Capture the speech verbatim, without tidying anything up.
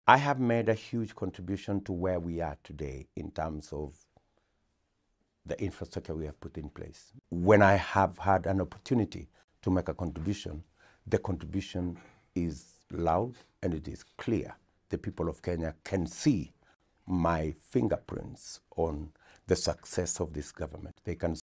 I have made a huge contribution to where we are today in terms of the infrastructure we have put in place. When I have had an opportunity to make a contribution, the contribution is loud and it is clear. The people of Kenya can see my fingerprints on the success of this government. They can